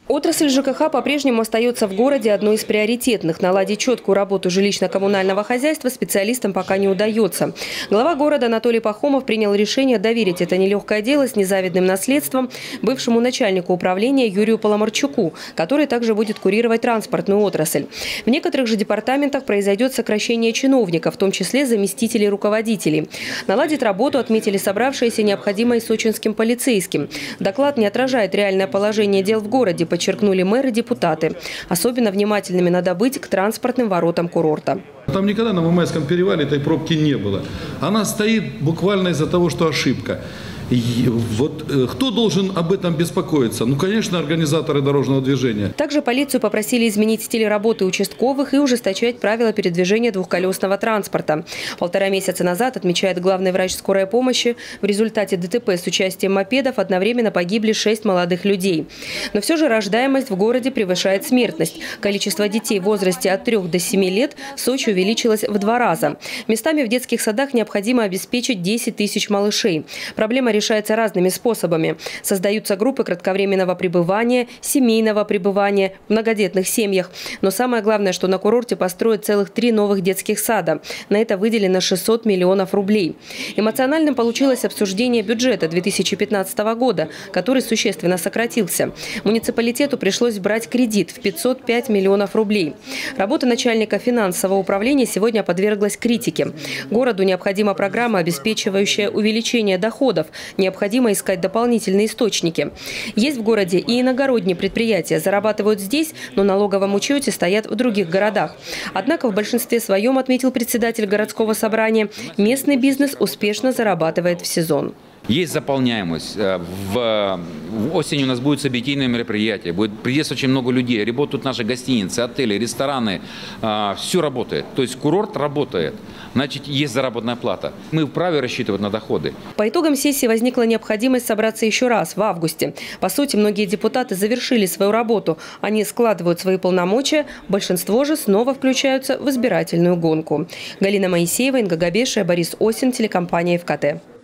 Отрасль ЖКХ по-прежнему остается в городе одной из приоритетных. Наладить четкую работу жилищно-коммунального хозяйства специалистам пока не удается. Глава города Анатолий Пахомов принял решение доверить это нелегкое дело с незавидным наследством бывшему начальнику управления Юрию Поломарчуку, который также будет курировать транспортную отрасль. В некоторых же департаментах произойдет сокращение чиновников, в том числе заместителей руководителей. Наладить работу отметили собравшиеся необходимо и сочинским полицейским. Доклад не отражает реальное положение дел в городе, подчеркнули мэры и депутаты. Особенно внимательными надо быть к транспортным воротам курорта. Там никогда на Мамайском перевале этой пробки не было. Она стоит буквально из-за того, что ошибка. И вот кто должен об этом беспокоиться? Ну, конечно, организаторы дорожного движения. Также полицию попросили изменить стиль работы участковых и ужесточать правила передвижения двухколесного транспорта. 1,5 месяца назад, отмечает главный врач скорой помощи, в результате ДТП с участием мопедов одновременно погибли 6 молодых людей. Но все же рождаемость в городе превышает смертность. Количество детей в возрасте от 3 до 7 лет в Сочи увеличилось в 2 раза. Местами в детских садах необходимо обеспечить 10 тысяч малышей. Проблема решается разными способами. Создаются группы кратковременного пребывания, семейного пребывания в многодетных семьях. Но самое главное, что на курорте построят целых 3 новых детских сада. На это выделено 600 миллионов рублей. Эмоциональным получилось обсуждение бюджета 2015 года, который существенно сократился. Муниципалитету пришлось брать кредит в 505 миллионов рублей. Работа начальника финансового управления сегодня подверглась критике. Городу необходима программа, обеспечивающая увеличение доходов. Необходимо искать дополнительные источники. Есть в городе и иногородние предприятия. Зарабатывают здесь, но на налоговом учете стоят в других городах. Однако в большинстве своем, отметил председатель городского собрания, местный бизнес успешно зарабатывает в сезон. Есть заполняемость. В осенью у нас будет событийное мероприятие. Будет приезд очень много людей. Работают наши гостиницы, отели, рестораны. Все работает. То есть курорт работает. Значит, есть заработная плата. Мы вправе рассчитывать на доходы. По итогам сессии возникла необходимость собраться еще раз в августе. По сути, многие депутаты завершили свою работу. Они складывают свои полномочия. Большинство же снова включаются в избирательную гонку. Галина Моисеева, Инга Габешия, Борис Осин, телекомпания ФКТ.